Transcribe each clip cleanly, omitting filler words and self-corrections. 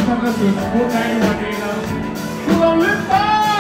ท่านก็สุดพูดในวันนี้ครับคุณลองลึกตา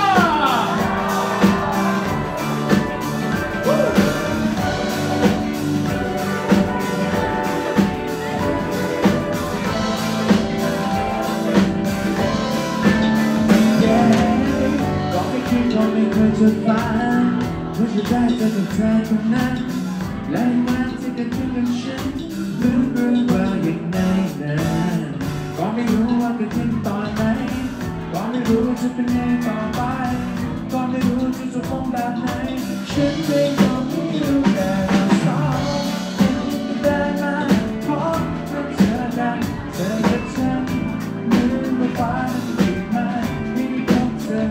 ก็ไม่คิดว่าไม่เคยจะฝันว่าจะได้เจอกับเธอคนนั้นและงานที่เกิดขึ้นกับฉันลืมเรื่องราวอย่างไรนั้นก็ไม่รู้ว่าเกิดขึ้นตอนไหนก็ไม่รู้จะเป็นยังไงต่อไปก็ไม่รู้จะจบลงแบบไหนฉันเองก็ไม่รู้แต่เราสองได้มาพบกับเธอนั้นเธอกับฉันลืมว่าฝันที่ไม่มีกับเธอ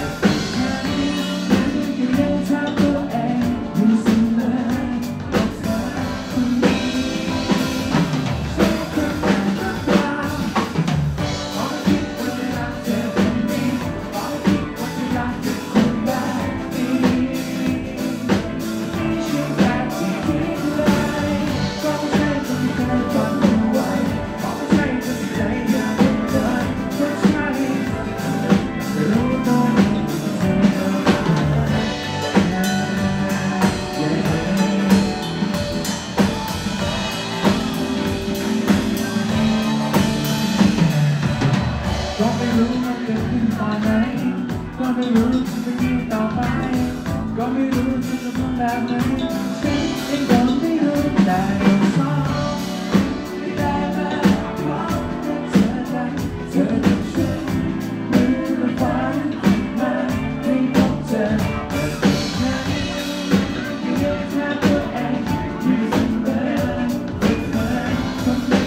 ก็ไม่รู้ว่าเกิดขึ้นตอนไหนก็ไม่รู้จะเป็นยังไงต่อไปก็ไม่รู้จะทำแบบไหนฉันเองก็ไม่รู้แต่สองได้มาพบกับเธอได้เธอกับฉันลืมฝันมาไม่พบเธอแต่ฉันยังทำตัวเองอยู่เสมอไม่เคยคนนี้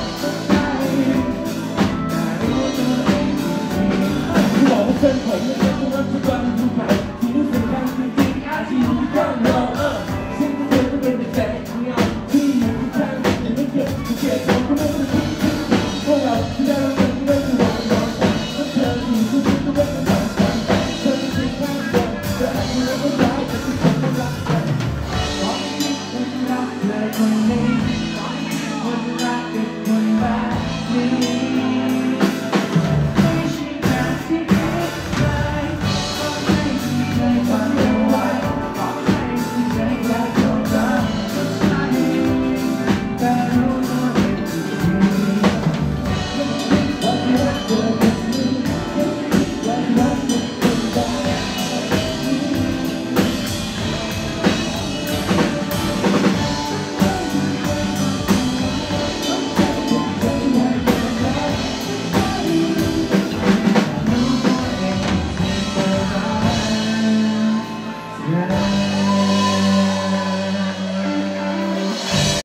บอกว่าเพื่อนผม